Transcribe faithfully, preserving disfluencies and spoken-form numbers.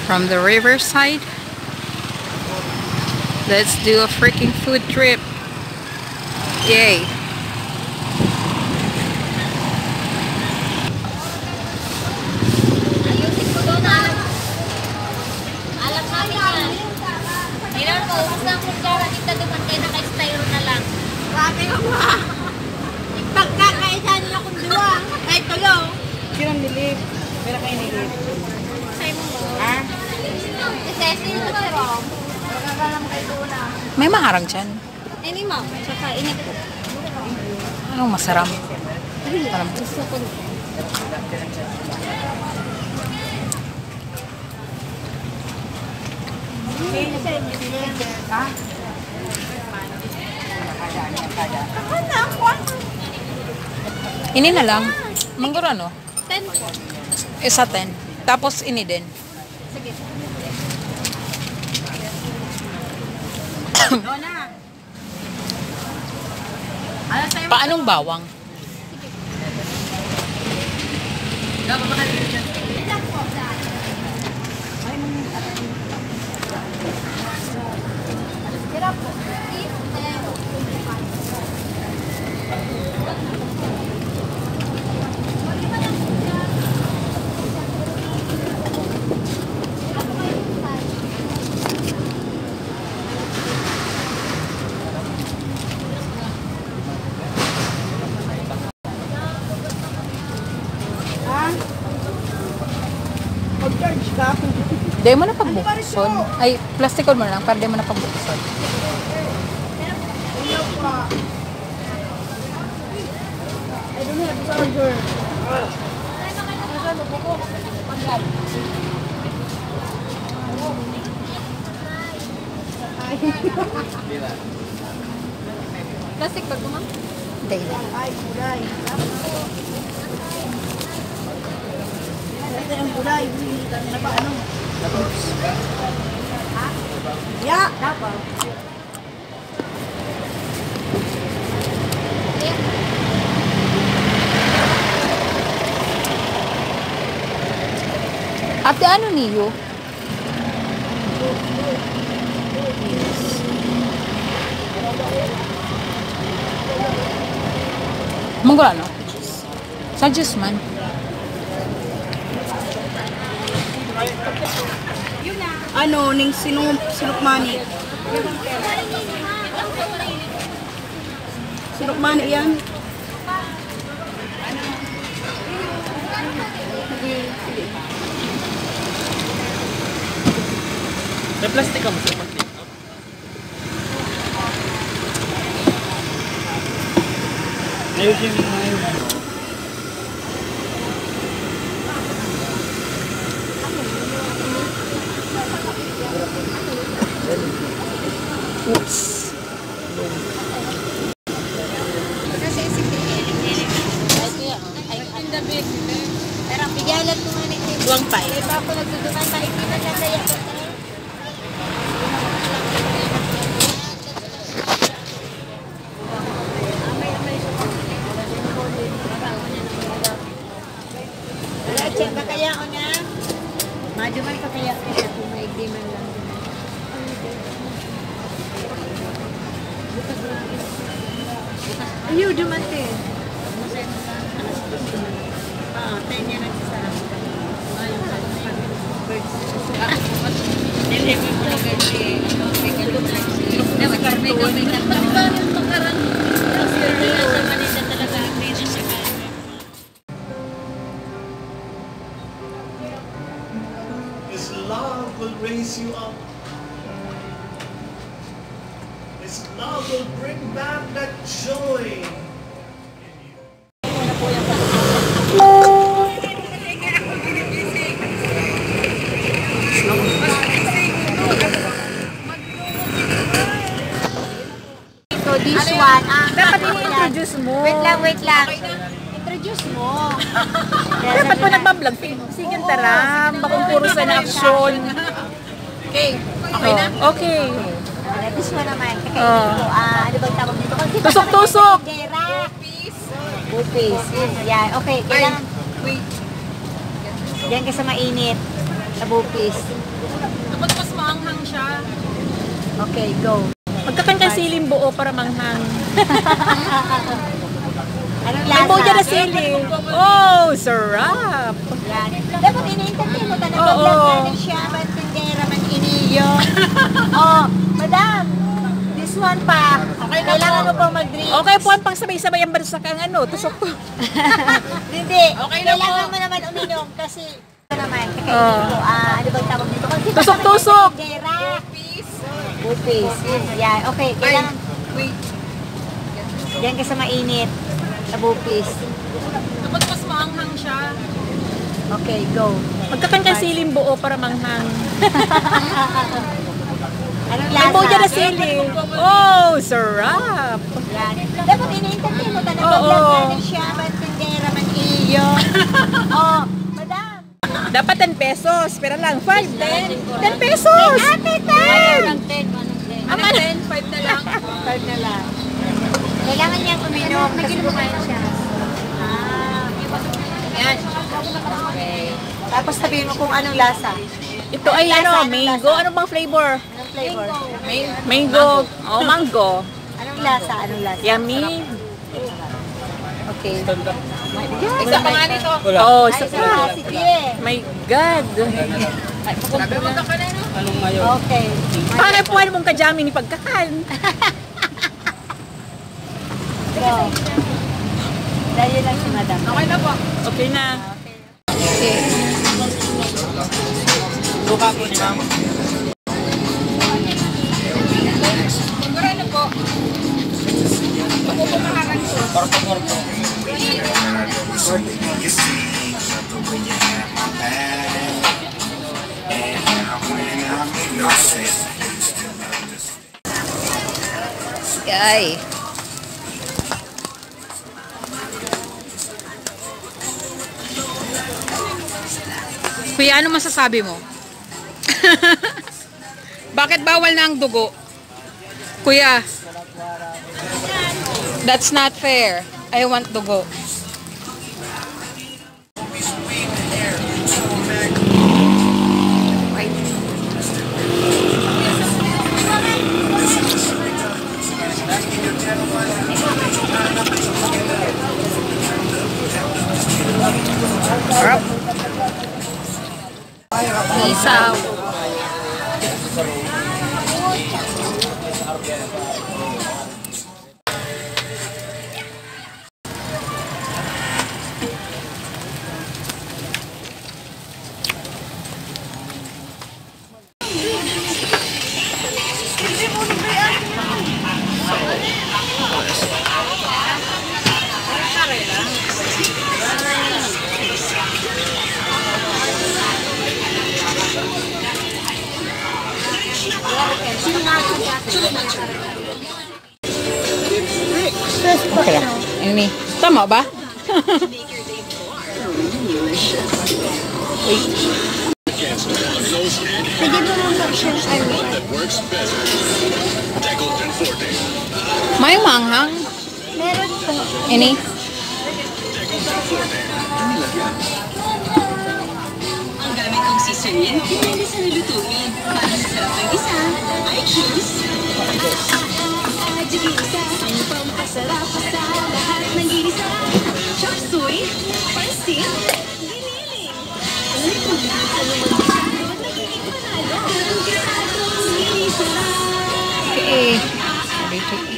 from the riverside. Let's do a freaking food trip. Yay. Ayusin ko doon, alam. Alam namin yan. Kailan ko, ubus na kung gara kita doon, kaya naka-styro na lang. Grabe ka ba? Ipagkakaisa nila kung diwa. Kahit tulo. Sinang nilip? Meron kayo nilip? Sa'yo mo. Ha? Kasi sino ba ron? Magagalang kayo doon na. May maharang dyan. Ini mo, saka init ko. Anong masarap? Parang Gusto ko. Ha? ini na lang. Mangguro ano? ten po. Isa ten. Tapos ini din. Sige. Dona! Ano sa'yo? Paanong bawang? Dapat ba kayo dyan? Tira po. Mag-charge ka? Di mo na pagbukson. Ay, plastikon mo lang para di mo na pagbukson. Ayaw pa. I don't have charger. Plastic bag mo, ma'am? Hindi, hindi. Ay, gulay. Ito yung gulay. Hinihita nila ba? Ano? Ha? Ya! Dapat. Ate, ano niyo? Mangguro ano? Sa juice man. Ano, ning sinup, sinupmani. Sinupmani yan. May plastic ka mo sa plastic. Ayusin mo na yun. Oops. Kasi isip ko ay in the big. Pero bigalan ko nga nito. Buwang pie. Kaya ba ako nagduduman malikinan na kaya ko. Check ba kaya o na? Madyo man pa kaya kaya kung maigdi man lang. Ayaw, dumante. Oo, ten yan ang isa. Deliver mo na kasi. May kalong lang siya. Dapat may kamay ka. Pati ba yung makarang? Kaya sa Manila talaga ang may na siya kaya. His love will raise you up. His love will bring back that joy. So this one, ah, Dapat i-introduce mo. wait lang, wait lang. Introduce mo. Dapat po nagbablog. Sige, tara. Bakong puro sa na action. Okay. Okay na? Okay. This one naman. Kakainin Oh. ko. Ah, ano bang tawag dito? Kasi Tusok-tusok. Gera. Bupis. Yan. Okay. Kailangan. Wait. Diyan ka sa mainit. Tabupis. Dapat mas maanghang siya. Okay, go. Magkakan kang siling buo para manghang. Anong May lasa? buo dyan na sili. Oh, sarap. Yan. Dapat iniintindi mo. Tanong Oo. vlog na siya. Ba't tindera man iniyo? Oh, madam. This one pa. Kailangan mo pang mag-drink. Okay po, ang pang sabay-sabay ang barsa kang ano, tusok ko. Hindi. Okay na po. Kailangan mo naman uminom kasi ito naman. Kakainin Oo. ko. Ah, ano bang tawag dito? Kasi Tusok-tusok. tindera. Bupis. Yan. Okay. Kailangan. Wait. Yan kasi mainit. Tabupis. Dapat mas maanghang siya. Okay, go. Magkakan kang siling buo para manghang. Anong May lasa? buo dyan na sili. Oh, sarap. Yan. Dapat iniintindi mo. Tanong Oo. vlog na siya. Ba't tindera man iyo? Oh, madam. Dapat ten pesos. Pero lang, five, ten. ten pesos! Ate, ten! ten. Ama, ten, five na lang. Five na lang. Kailangan niyang uminom kasi kumain siya. Ah. Yan. Okay. Tapos sabihin mo kung anong lasa. Ito ay Anong ano, lasa? Anong mango. lasa? Ano bang flavor? Anong flavor? Mango. Oh, mango. Anong lasa? Anong lasa? Yummy. Okay. Isa pa nga nito. Wala. Oh, Ay, isa isa pa. pa. Sige. My God. Anong ngayon? Okay. Paano po ano mong kajami ni pagkakan? Go. Dahil lang si madam. Okay na po. Okay na. Okay. Buka po ni mama. Siguro ano po? Pupumaharan ko. Korpo, korpo. Yay. Kuya, ano masasabi mo? Bakit bawal na ang dugo? Kuya, that's not fair. I want dugo. Sarap. Isaw. Okay lang. Ini. Tama ba? Wait. Sige mo mong mag-share sa May manghang. Meron po. Ini. Ang gamit kong seasonin, hindi sa nilutuin. Para sa sarap ng isa, I choose Gisa. Ang pampasarap sa lahat ng ginisa. Chop suey, pansit, giniling. Ano na, ano man gisado, nagiging panalo. Ang gisado, ginisa. Okay. Ready to